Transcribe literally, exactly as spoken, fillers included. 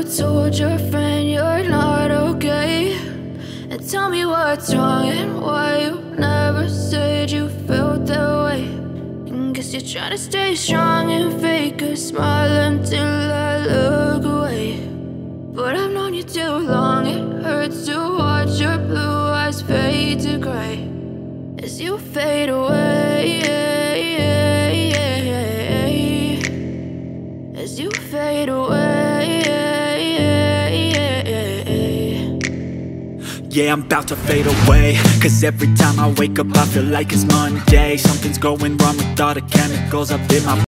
told your friend you're not okay? And tell me what's wrong and why you never said you felt that way. And guess you're trying to stay strong and fake a smile until I look away. But I've known you too long, it hurts to watch your blue eyes fade to gray as you fade away, as you fade away. Yeah, I'm about to fade away, cause every time I wake up I feel like it's Monday. Something's going wrong with all the chemicals up in my